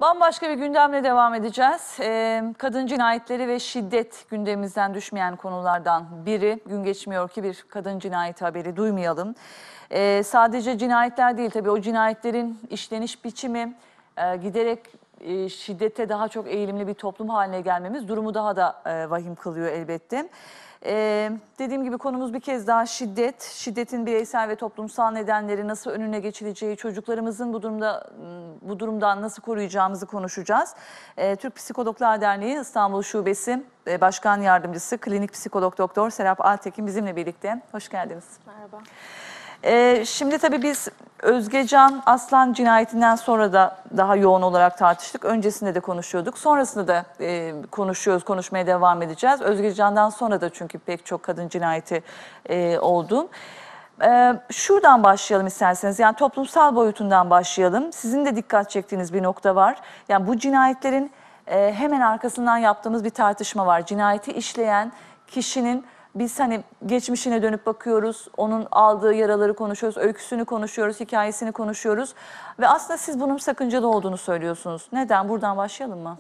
Bambaşka bir gündemle devam edeceğiz. Kadın cinayetleri ve şiddet gündemimizden düşmeyen konulardan biri. Gün geçmiyor ki bir kadın cinayeti haberi duymayalım. Sadece cinayetler değil, tabii o cinayetlerin işleniş biçimi giderek şiddete daha çok eğilimli bir toplum haline gelmemiz durumu daha da vahim kılıyor elbette. Dediğim gibi konumuz bir kez daha şiddet. Şiddetin bireysel ve toplumsal nedenleri, nasıl önüne geçileceği, çocuklarımızın bu durumdan nasıl koruyacağımızı konuşacağız. Türk Psikologlar Derneği İstanbul Şubesi Başkan Yardımcısı Klinik Psikolog Doktor Serap Altekin bizimle birlikte. Hoş geldiniz. Merhaba. Şimdi tabii biz Özgecan Aslan cinayetinden sonra da daha yoğun olarak tartıştık. Öncesinde de konuşuyorduk. Sonrasında da konuşmaya devam edeceğiz. Özgecan'dan sonra da çünkü pek çok kadın cinayeti oldu. Şuradan başlayalım isterseniz. Yani toplumsal boyutundan başlayalım. Sizin de dikkat çektiğiniz bir nokta var. Yani bu cinayetlerin hemen arkasından yaptığımız bir tartışma var. Cinayeti işleyen kişinin biz hani geçmişine dönüp bakıyoruz, onun aldığı yaraları konuşuyoruz, öyküsünü konuşuyoruz, hikayesini konuşuyoruz. Ve aslında siz bunun sakıncalı olduğunu söylüyorsunuz. Neden? Buradan başlayalım mı?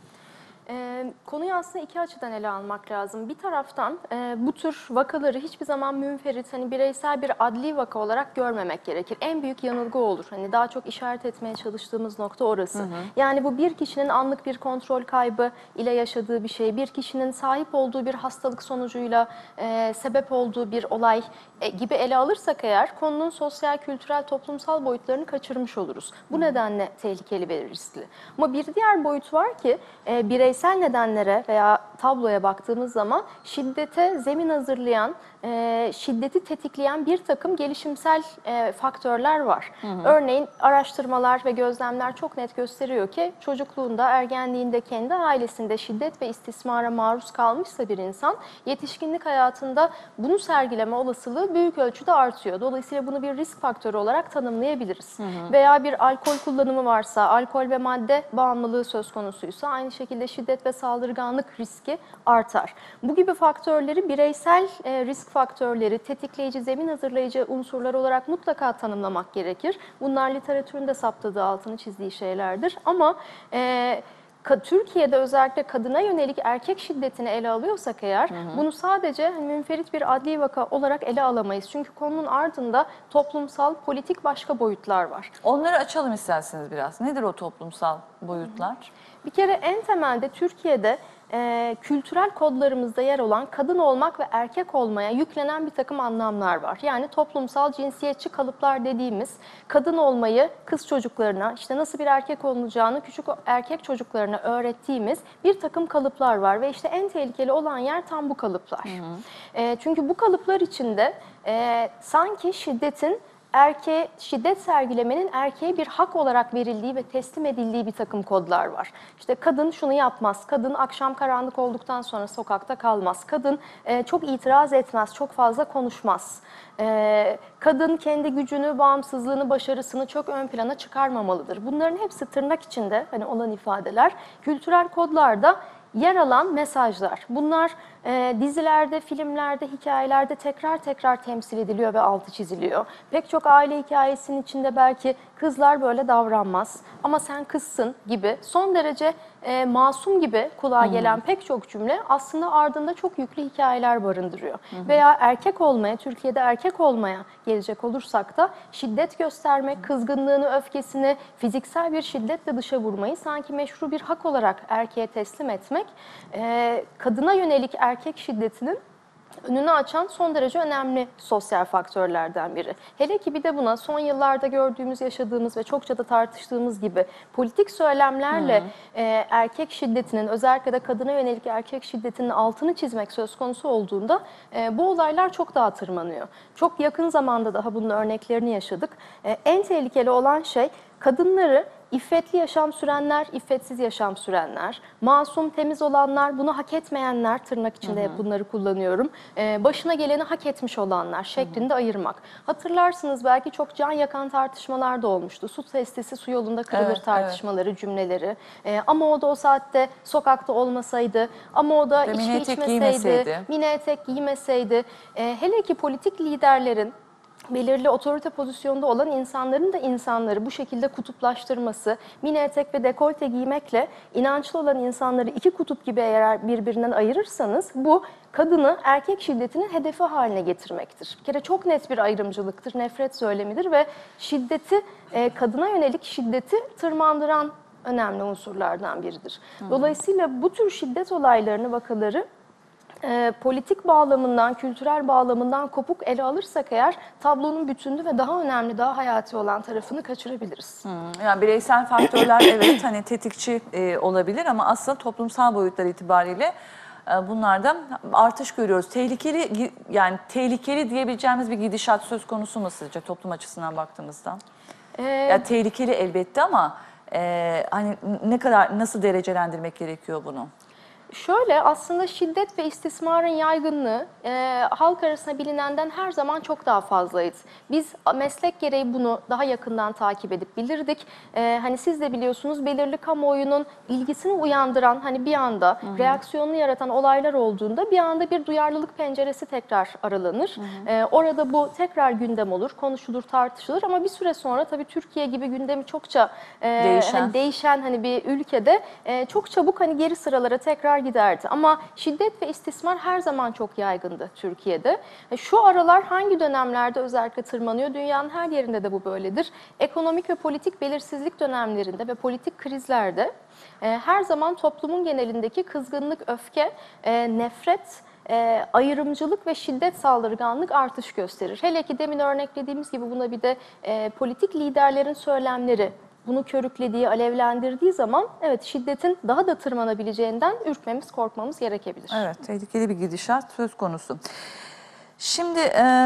Konuyu aslında iki açıdan ele almak lazım. Bir taraftan bu tür vakaları hiçbir zaman münferit, hani bireysel bir adli vaka olarak görmemek gerekir. En büyük yanılgı olur. Hani daha çok işaret etmeye çalıştığımız nokta orası. Hı hı. Yani bu bir kişinin anlık bir kontrol kaybı ile yaşadığı bir şey, bir kişinin sahip olduğu bir hastalık sonucuyla sebep olduğu bir olay gibi ele alırsak eğer konunun sosyal, kültürel, toplumsal boyutlarını kaçırmış oluruz. Bu nedenle tehlikeli ve riskli. Ama bir diğer boyut var ki bireysel nedenlere veya tabloya baktığımız zaman şiddete zemin hazırlayan, şiddeti tetikleyen bir takım gelişimsel faktörler var. Hı hı. Örneğin araştırmalar ve gözlemler çok net gösteriyor ki çocukluğunda, ergenliğinde, kendi ailesinde şiddet ve istismara maruz kalmışsa bir insan yetişkinlik hayatında bunu sergileme olasılığı büyük ölçüde artıyor. Dolayısıyla bunu bir risk faktörü olarak tanımlayabiliriz. Hı hı. Veya bir alkol kullanımı varsa, alkol ve madde bağımlılığı söz konusuysa aynı şekilde şiddet ve saldırganlık riski artar. Bu gibi faktörleri bireysel risk faktörleri, tetikleyici, zemin hazırlayıcı unsurlar olarak mutlaka tanımlamak gerekir. Bunlar literatürün de saptadığı, altını çizdiği şeylerdir. Ama Türkiye'de özellikle kadına yönelik erkek şiddetini ele alıyorsak eğer, bunu sadece münferit bir adli vaka olarak ele alamayız. Çünkü konunun ardında toplumsal, politik başka boyutlar var. Onları açalım isterseniz biraz. Nedir o toplumsal boyutlar? Bir kere en temelde Türkiye'de kültürel kodlarımızda yer olan kadın olmak ve erkek olmaya yüklenen bir takım anlamlar var. Yani toplumsal cinsiyetçi kalıplar dediğimiz kadın olmayı kız çocuklarına, işte nasıl bir erkek olunacağını küçük erkek çocuklarına öğrettiğimiz bir takım kalıplar var. Ve işte en tehlikeli olan yer tam bu kalıplar. Çünkü bu kalıplar içinde sanki şiddet sergilemenin erkeğe bir hak olarak verildiği ve teslim edildiği bir takım kodlar var. İşte kadın şunu yapmaz, kadın akşam karanlık olduktan sonra sokakta kalmaz, kadın çok itiraz etmez, çok fazla konuşmaz. Kadın kendi gücünü, bağımsızlığını, başarısını çok ön plana çıkarmamalıdır. Bunların hepsi tırnak içinde hani olan ifadeler, kültürel kodlarda yer alan mesajlar. Bunlar dizilerde, filmlerde, hikayelerde tekrar tekrar temsil ediliyor ve altı çiziliyor. Pek çok aile hikayesinin içinde belki kızlar böyle davranmaz ama sen kızsın gibi son derece masum gibi kulağa gelen pek çok cümle aslında ardında çok yüklü hikayeler barındırıyor. Veya erkek olmaya, Türkiye'de erkek olmaya gelecek olursak da şiddet göstermek, kızgınlığını, öfkesini fiziksel bir şiddetle dışa vurmayı sanki meşru bir hak olarak erkeğe teslim etmek, kadına yönelik erkek şiddetinin önünü açan son derece önemli sosyal faktörlerden biri. Hele ki bir de buna son yıllarda gördüğümüz, yaşadığımız ve çokça da tartıştığımız gibi politik söylemlerle erkek şiddetinin, özellikle de kadına yönelik erkek şiddetinin altını çizmek söz konusu olduğunda bu olaylar çok daha tırmanıyor. Çok yakın zamanda daha bunun örneklerini yaşadık. En tehlikeli olan şey kadınları İffetli yaşam sürenler, iffetsiz yaşam sürenler, masum, temiz olanlar, bunu hak etmeyenler, tırnak içinde hep bunları kullanıyorum, başına geleni hak etmiş olanlar şeklinde ayırmak. Hatırlarsınız belki çok can yakan tartışmalar da olmuştu. Su testisi su yolunda kırılır tartışmaları, cümleleri. Ama o da o saatte sokakta olmasaydı, ama o da içki içmeseydi, mini etek giymeseydi. Hele ki politik liderlerin belirli otorite pozisyonda olan insanların da insanları bu şekilde kutuplaştırması, mini etek ve dekolte giymekle inançlı olan insanları iki kutup gibi eğer birbirinden ayırırsanız bu kadını erkek şiddetinin hedefi haline getirmektir. Bir kere çok net bir ayrımcılıktır, nefret söylemidir ve şiddeti, kadına yönelik şiddeti tırmandıran önemli unsurlardan biridir. Dolayısıyla bu tür şiddet olaylarını, vakaları politik bağlamından, kültürel bağlamından kopuk ele alırsak eğer tablonun bütünlüğü ve daha önemli, daha hayati olan tarafını kaçırabiliriz. Yani bireysel faktörler evet hani tetikçi olabilir ama aslında toplumsal boyutlar itibariyle bunlardan artış görüyoruz. Tehlikeli, yani tehlikeli diyebileceğimiz bir gidişat söz konusu mu sizce toplum açısından baktığımızda? Yani tehlikeli elbette ama hani ne kadar, nasıl derecelendirmek gerekiyor bunu? Şöyle, aslında şiddet ve istismarın yaygınlığı halk arasında bilinenden her zaman çok daha fazlaydı. Biz meslek gereği bunu daha yakından takip edip bilirdik. Hani siz de biliyorsunuz, belirli kamuoyunun ilgisini uyandıran, hani bir anda reaksiyonunu yaratan olaylar olduğunda bir anda bir duyarlılık penceresi tekrar aralanır. Orada bu tekrar gündem olur, konuşulur, tartışılır ama bir süre sonra tabii Türkiye gibi gündemi çokça değişen hani bir ülkede çok çabuk hani geri sıralara tekrar giderdi. Ama şiddet ve istismar her zaman çok yaygındı Türkiye'de. Şu aralar hangi dönemlerde özellikle tırmanıyor? Dünyanın her yerinde de bu böyledir. Ekonomik ve politik belirsizlik dönemlerinde ve politik krizlerde her zaman toplumun genelindeki kızgınlık, öfke, nefret, ayrımcılık ve şiddet, saldırganlık artış gösterir. Hele ki demin örneklediğimiz gibi buna bir de politik liderlerin söylemleri bunu körüklediği, alevlendirdiği zaman evet şiddetin daha da tırmanabileceğinden ürkmemiz, korkmamız gerekebilir. Evet, tehlikeli bir gidişat söz konusu. Şimdi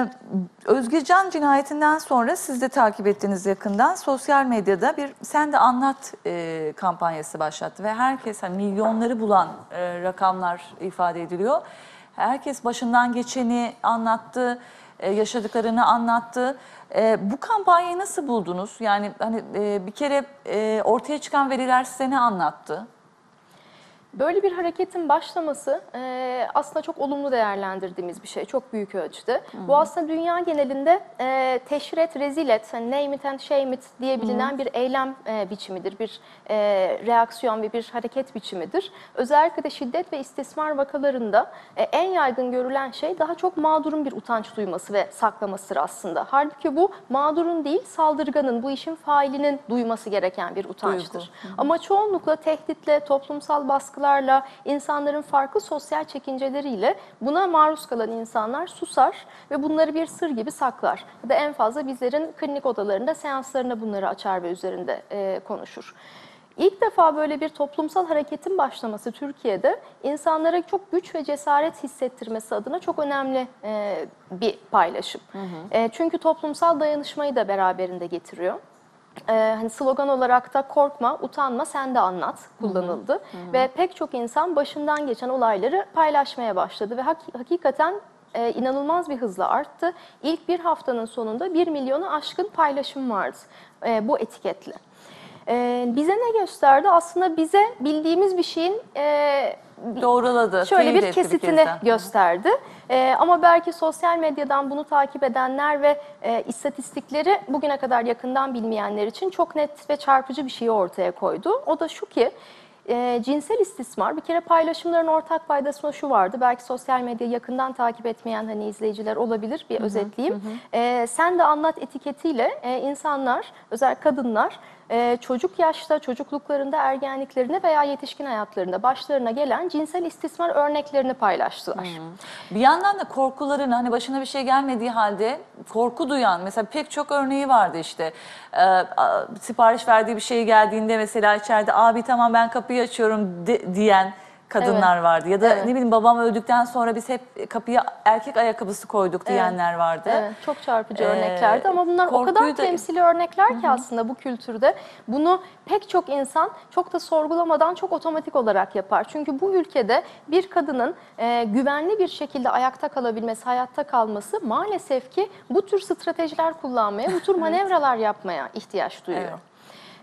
Özgecan cinayetinden sonra siz de takip ettiğiniz yakından sosyal medyada bir "Sen de Anlat" kampanyası başlattı ve herkes, hani milyonları bulan rakamlar ifade ediliyor. Herkes başından geçeni anlattı, yaşadıklarını anlattı. Bu kampanyayı nasıl buldunuz? Yani hani bir kere ortaya çıkan veriler size ne anlattı? Böyle bir hareketin başlaması aslında çok olumlu değerlendirdiğimiz bir şey, çok büyük ölçüde. Bu aslında dünya genelinde teşhir et, rezil et, hani name it and shame it diye bilinen bir eylem biçimidir, bir reaksiyon ve bir hareket biçimidir. Özellikle de şiddet ve istismar vakalarında en yaygın görülen şey daha çok mağdurun bir utanç duyması ve saklamasıdır aslında. Halbuki bu mağdurun değil, saldırganın, bu işin failinin duyması gereken bir utançtır. Ama çoğunlukla tehditle, toplumsal baskılarla, insanların farklı sosyal çekinceleriyle buna maruz kalan insanlar susar ve bunları bir sır gibi saklar. Ya da en fazla bizlerin klinik odalarında, seanslarında bunları açar ve üzerinde konuşur. İlk defa böyle bir toplumsal hareketin başlaması Türkiye'de insanlara çok güç ve cesaret hissettirmesi adına çok önemli bir paylaşım. Çünkü toplumsal dayanışmayı da beraberinde getiriyor. Hani slogan olarak da "Korkma, utanma, sen de anlat" kullanıldı. Ve pek çok insan başından geçen olayları paylaşmaya başladı ve hakikaten inanılmaz bir hızla arttı. İlk bir haftanın sonunda 1 milyonu aşkın paylaşım vardı bu etiketle. Bize ne gösterdi? Aslında bize bildiğimiz bir şeyin Doğruladı, şöyle bir teyit etti kesitini kez gösterdi. Ama belki sosyal medyadan bunu takip edenler ve istatistikleri bugüne kadar yakından bilmeyenler için çok net ve çarpıcı bir şeyi ortaya koydu. O da şu ki, cinsel istismar, bir kere paylaşımların ortak paydasında şu vardı. Belki sosyal medyayı yakından takip etmeyen hani izleyiciler olabilir, bir özetleyeyim. Sen de anlat etiketiyle insanlar, özellikle kadınlar, çocuk yaşta, çocukluklarında, ergenliklerinde veya yetişkin hayatlarında başlarına gelen cinsel istismar örneklerini paylaştılar. Bir yandan da korkularını, hani başına bir şey gelmediği halde korku duyan, mesela pek çok örneği vardı işte. Sipariş verdiği bir şey geldiğinde mesela içeride "Abi tamam ben kapıyı açıyorum" diyen kadınlar vardı. Ya da ne bileyim, babam öldükten sonra biz hep kapıya erkek ayakkabısı koyduk diyenler vardı. Evet, çok çarpıcı örneklerdi ama bunlar o kadar temsili örnekler ki aslında bu kültürde. Bunu pek çok insan çok da sorgulamadan çok otomatik olarak yapar. Çünkü bu ülkede bir kadının güvenli bir şekilde ayakta kalabilmesi, hayatta kalması maalesef ki bu tür stratejiler kullanmaya, bu tür manevralar yapmaya ihtiyaç duyuyor.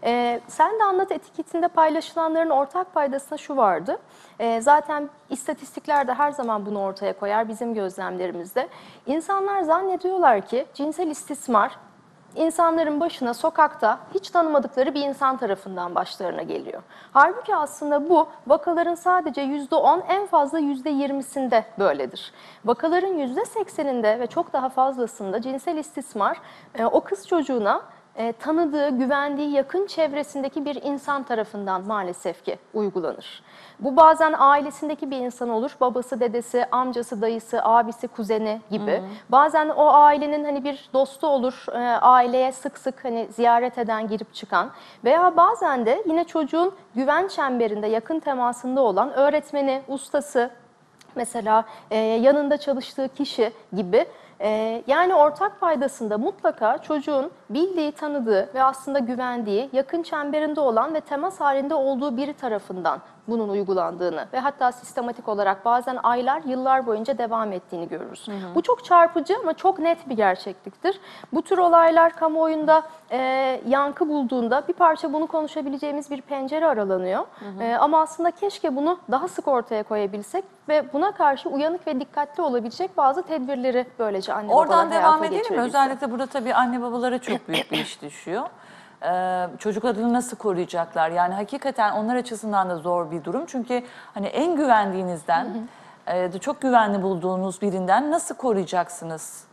Sen de anlat etiketinde paylaşılanların ortak paydasında şu vardı. Zaten istatistikler de her zaman bunu ortaya koyar bizim gözlemlerimizde. İnsanlar zannediyorlar ki cinsel istismar İnsanların başına sokakta hiç tanımadıkları bir insan tarafından başlarına geliyor. Halbuki aslında bu vakaların sadece %10, en fazla %20'sinde böyledir. Vakaların %80'inde ve çok daha fazlasında cinsel istismar o kız çocuğuna tanıdığı, güvendiği, yakın çevresindeki bir insan tarafından maalesef ki uygulanır. Bu bazen ailesindeki bir insan olur, babası, dedesi, amcası, dayısı, abisi, kuzeni gibi. Bazen o ailenin hani bir dostu olur, aileye sık sık hani ziyaret eden, girip çıkan. Veya bazen de yine çocuğun güven çemberinde, yakın temasında olan öğretmeni, ustası, mesela yanında çalıştığı kişi gibi. Yani ortak paydasında mutlaka çocuğun bildiği, tanıdığı ve aslında güvendiği, yakın çemberinde olan ve temas halinde olduğu biri tarafından bunun uygulandığını ve hatta sistematik olarak bazen aylar, yıllar boyunca devam ettiğini görürüz. Bu çok çarpıcı ama çok net bir gerçekliktir. Bu tür olaylar kamuoyunda yankı bulduğunda bir parça bunu konuşabileceğimiz bir pencere aralanıyor. Ama aslında keşke bunu daha sık ortaya koyabilsek ve buna karşı uyanık ve dikkatli olabilecek bazı tedbirleri böylece anne babalar Oradan devam hayata edelim mi? geçirebilse. Özellikle burada tabii anne babalara çok büyük bir iş düşüyor. Çocuklarını nasıl koruyacaklar? Yani hakikaten onlar açısından da zor bir durum. Çünkü hani en güvendiğinizden, çok güvenli bulduğunuz birinden nasıl koruyacaksınız?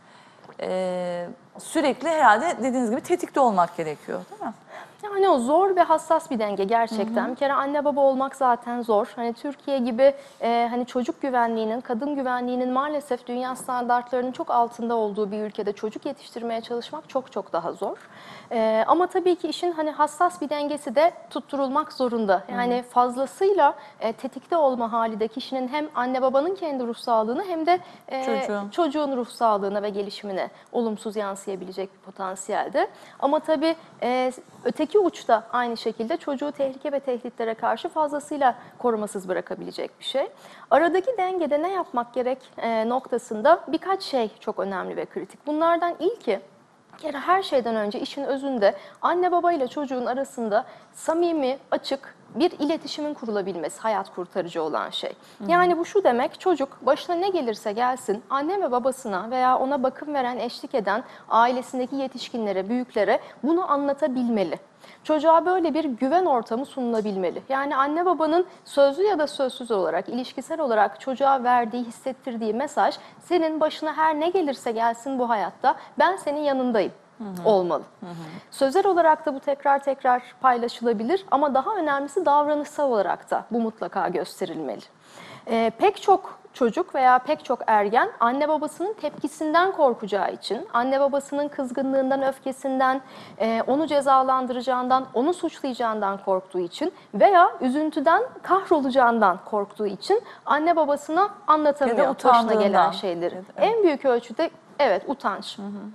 Sürekli herhalde dediğiniz gibi tetikte olmak gerekiyor, değil mi? Yani o zor ve hassas bir denge gerçekten. Bir kere anne baba olmak zaten zor. Hani Türkiye gibi hani çocuk güvenliğinin, kadın güvenliğinin maalesef dünya standartlarının çok altında olduğu bir ülkede çocuk yetiştirmeye çalışmak çok çok daha zor. Ama tabii ki işin hani hassas bir dengesi de tutturulmak zorunda. Yani fazlasıyla tetikte olma hali de kişinin hem anne babanın kendi ruh sağlığını hem de çocuğun ruh sağlığına ve gelişimine olumsuz yansıyabilecek bir potansiyelde. Ama tabii öteki uçta aynı şekilde çocuğu tehlike ve tehditlere karşı fazlasıyla korumasız bırakabilecek bir şey. Aradaki dengede ne yapmak gerek noktasında birkaç şey çok önemli ve kritik. Bunlardan ilki, her şeyden önce işin özünde anne baba ile çocuğun arasında samimi, açık bir iletişimin kurulabilmesi hayat kurtarıcı olan şey. Yani bu şu demek, çocuk başına ne gelirse gelsin anne ve babasına veya ona bakım veren, eşlik eden ailesindeki yetişkinlere, büyüklere bunu anlatabilmeli. Çocuğa böyle bir güven ortamı sunulabilmeli. Yani anne babanın sözlü ya da sözsüz olarak, ilişkisel olarak çocuğa verdiği, hissettirdiği mesaj, senin başına her ne gelirse gelsin bu hayatta ben senin yanındayım olmalı. Sözel olarak da bu tekrar tekrar paylaşılabilir ama daha önemlisi davranışsal olarak da bu mutlaka gösterilmeli. Pek çok çocuk veya pek çok ergen anne babasının tepkisinden korkacağı için, anne babasının kızgınlığından, öfkesinden, onu cezalandıracağından, onu suçlayacağından korktuğu için veya üzüntüden kahrolacağından korktuğu için anne babasına anlatamıyor başına gelen şeyleri. Evet. En büyük ölçüde evet utanç.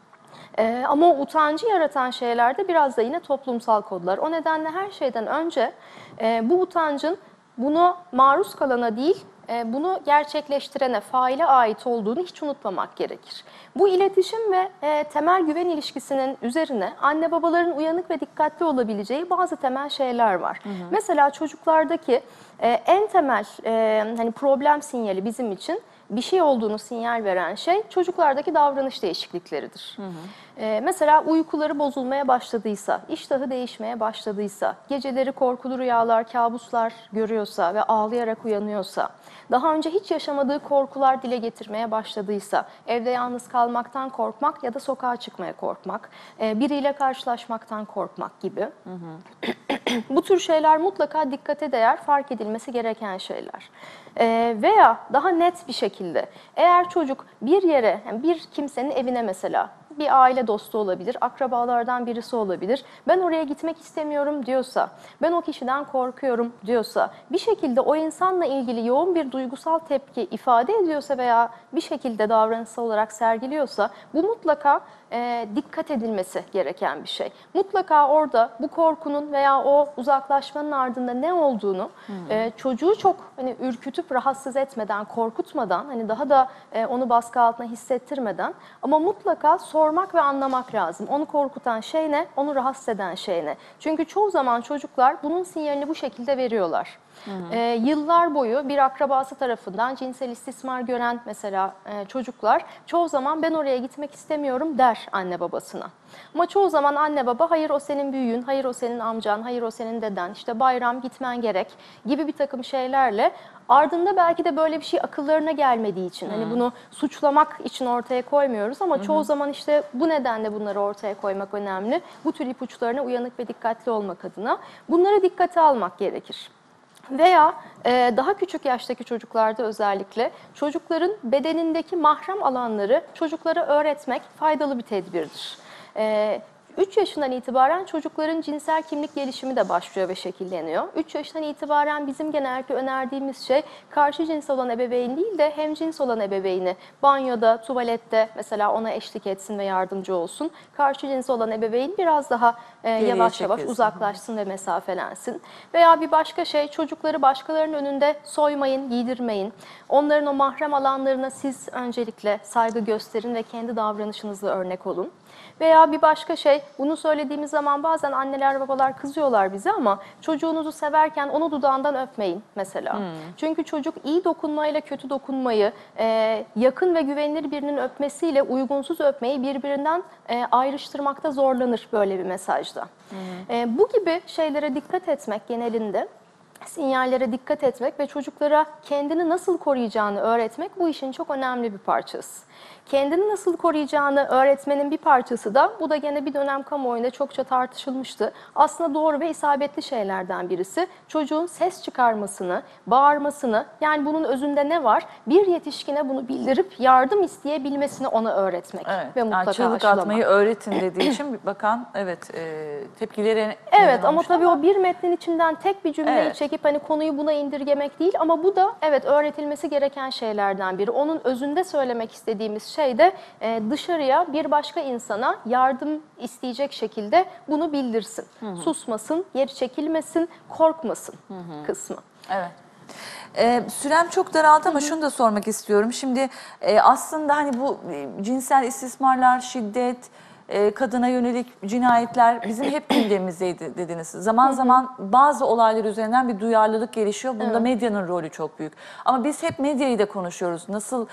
Ama o utancı yaratan şeyler de biraz da yine toplumsal kodlar. O nedenle her şeyden önce bu utancın bunu maruz kalana değil, bunu gerçekleştirene, faile ait olduğunu hiç unutmamak gerekir. Bu iletişim ve temel güven ilişkisinin üzerine anne babaların uyanık ve dikkatli olabileceği bazı temel şeyler var. Mesela çocuklardaki en temel hani problem sinyali bizim için bir şey olduğunu sinyal veren şey çocuklardaki davranış değişiklikleridir. Mesela uykuları bozulmaya başladıysa, iştahı değişmeye başladıysa, geceleri korkulu rüyalar, kabuslar görüyorsa ve ağlayarak uyanıyorsa, daha önce hiç yaşamadığı korkular dile getirmeye başladıysa, evde yalnız kalmaktan korkmak ya da sokağa çıkmaya korkmak, biriyle karşılaşmaktan korkmak gibi. Bu tür şeyler mutlaka dikkate değer, fark edilmesi gereken şeyler. Veya daha net bir şekilde eğer çocuk bir yere, yani bir kimsenin evine mesela, bir aile dostu olabilir, akrabalardan birisi olabilir. Ben oraya gitmek istemiyorum diyorsa, ben o kişiden korkuyorum diyorsa, bir şekilde o insanla ilgili yoğun bir duygusal tepki ifade ediyorsa veya bir şekilde davranışsal olarak sergiliyorsa, bu mutlaka dikkat edilmesi gereken bir şey. Mutlaka orada bu korkunun veya o uzaklaşmanın ardında ne olduğunu çocuğu çok hani ürkütüp rahatsız etmeden, korkutmadan, hani daha da onu baskı altına hissettirmeden, ama mutlaka sormak ve anlamak lazım. Onu korkutan şey ne? Onu rahatsız eden şey ne? Çünkü çoğu zaman çocuklar bunun sinyalini bu şekilde veriyorlar. Yıllar boyu bir akrabası tarafından cinsel istismar gören mesela çocuklar çoğu zaman ben oraya gitmek istemiyorum der anne babasına. Ama çoğu zaman anne baba hayır o senin büyüğün, hayır o senin amcan, hayır o senin deden, işte bayram gitmen gerek gibi bir takım şeylerle, ardında belki de böyle bir şey akıllarına gelmediği için hani bunu suçlamak için ortaya koymuyoruz ama çoğu zaman işte bu nedenle bunları ortaya koymak önemli. Bu tür ipuçlarına uyanık ve dikkatli olmak adına bunları dikkate almak gerekir. Veya daha küçük yaştaki çocuklarda özellikle çocukların bedenindeki mahrem alanları çocuklara öğretmek faydalı bir tedbirdir. 3 yaşından itibaren çocukların cinsel kimlik gelişimi de başlıyor ve şekilleniyor. 3 yaşından itibaren bizim genellikle önerdiğimiz şey karşı cins olan ebeveyn değil de hemcins olan ebeveyni banyoda, tuvalette mesela ona eşlik etsin ve yardımcı olsun. Karşı cins olan ebeveyn biraz daha yavaş yavaş uzaklaşsın ve mesafelensin. Veya bir başka şey, çocukları başkalarının önünde soymayın, giydirmeyin. Onların o mahrem alanlarına siz öncelikle saygı gösterin ve kendi davranışınızla örnek olun. Veya bir başka şey, bunu söylediğimiz zaman bazen anneler babalar kızıyorlar bize ama çocuğunuzu severken onu dudağından öpmeyin mesela. Çünkü çocuk iyi dokunmayla kötü dokunmayı, yakın ve güvenilir birinin öpmesiyle uygunsuz öpmeyi birbirinden ayrıştırmakta zorlanır böyle bir mesajda. Bu gibi şeylere dikkat etmek genelinde, sinyallere dikkat etmek ve çocuklara kendini nasıl koruyacağını öğretmek bu işin çok önemli bir parçası. Kendini nasıl koruyacağını öğretmenin bir parçası da, bu da gene bir dönem kamuoyunda çokça tartışılmıştı. Aslında doğru ve isabetli şeylerden birisi çocuğun ses çıkarmasını, bağırmasını, yani bunun özünde ne var? Bir yetişkine bunu bildirip yardım isteyebilmesini ona öğretmek ve mutlaka çığlık aşılamak. atmayı öğretin dediği için bakan tepkileri evet, ama tabii o bir metnin içinden tek bir cümleyi çekip hani konuyu buna indirgemek değil, ama bu da evet öğretilmesi gereken şeylerden biri. Onun özünde söylemek istediğimiz şey de dışarıya bir başka insana yardım isteyecek şekilde bunu bildirsin. Susmasın, geri çekilmesin, korkmasın kısmı. Evet. Sürem çok daraldı ama şunu da sormak istiyorum. Şimdi aslında hani bu cinsel istismarlar, şiddet, kadına yönelik cinayetler bizim hep gündemimizdeydi dediniz. Zaman zaman bazı olaylar üzerinden bir duyarlılık gelişiyor. Bunda medyanın rolü çok büyük. Ama biz hep medyayı da konuşuyoruz. Nasıl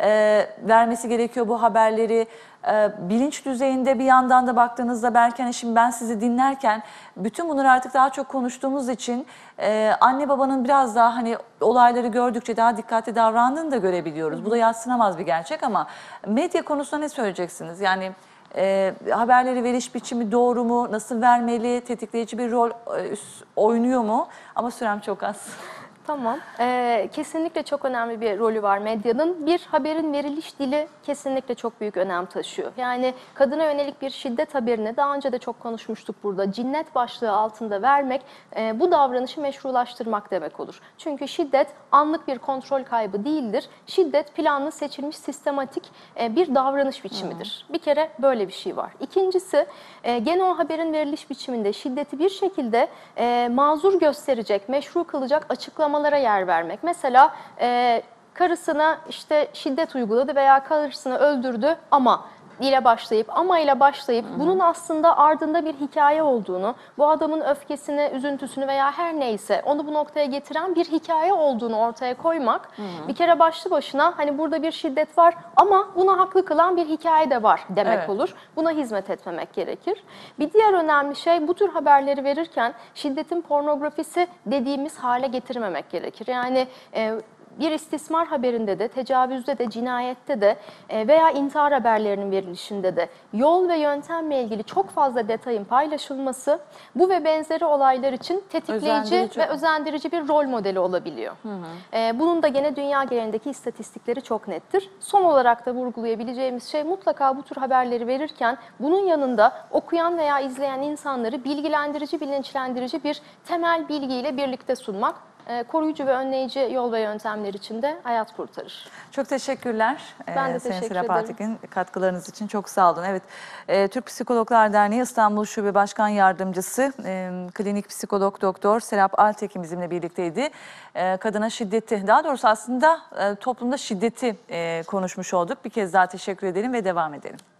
vermesi gerekiyor bu haberleri? Bilinç düzeyinde bir yandan da baktığınızda belki hani şimdi ben sizi dinlerken bütün bunları artık daha çok konuştuğumuz için anne babanın biraz daha hani olayları gördükçe daha dikkatli davrandığını da görebiliyoruz. Bu da yadsınamaz bir gerçek ama medya konusunda ne söyleyeceksiniz? Yani haberleri veriş biçimi doğru mu? Nasıl vermeli? Tetikleyici bir rol oynuyor mu? Ama sürem çok az. Tamam. Kesinlikle çok önemli bir rolü var medyanın. Bir haberin veriliş dili kesinlikle çok büyük önem taşıyor. Yani kadına yönelik bir şiddet haberini daha önce de çok konuşmuştuk burada. Cinnet başlığı altında vermek bu davranışı meşrulaştırmak demek olur. Çünkü şiddet anlık bir kontrol kaybı değildir. Şiddet planlı, seçilmiş, sistematik bir davranış biçimidir. Bir kere böyle bir şey var. İkincisi, gene o haberin veriliş biçiminde şiddeti bir şekilde mazur gösterecek, meşru kılacak açıklamalara yer vermek. Mesela karısına işte şiddet uyguladı veya karısını öldürdü ama ile başlayıp bunun aslında ardında bir hikaye olduğunu, bu adamın öfkesini, üzüntüsünü veya her neyse onu bu noktaya getiren bir hikaye olduğunu ortaya koymak bir kere başlı başına hani burada bir şiddet var ama buna haklı kılan bir hikaye de var demek olur. Buna hizmet etmemek gerekir. Bir diğer önemli şey, bu tür haberleri verirken şiddetin pornografisi dediğimiz hale getirmemek gerekir. Yani bir istismar haberinde de, tecavüzde de, cinayette de veya intihar haberlerinin verilişinde de yol ve yöntemle ilgili çok fazla detayın paylaşılması bu ve benzeri olaylar için tetikleyici ve özendirici bir rol modeli olabiliyor. Bunun da gene dünya genelindeki istatistikleri çok nettir. Son olarak da vurgulayabileceğimiz şey, mutlaka bu tür haberleri verirken bunun yanında okuyan veya izleyen insanları bilgilendirici, bilinçlendirici bir temel bilgiyle birlikte sunmak. koruyucu ve önleyici yol ve yöntemler için de hayat kurtarır. Çok teşekkürler. Ben de Sayın teşekkür Serap ederim. Altekin, katkılarınız için çok sağ olun. Evet, Türk Psikologlar Derneği İstanbul Şube Başkan Yardımcısı, klinik psikolog doktor Serap Altekin bizimle birlikteydi. Kadına şiddeti, daha doğrusu aslında toplumda şiddeti konuşmuş olduk. Bir kez daha teşekkür edelim ve devam edelim.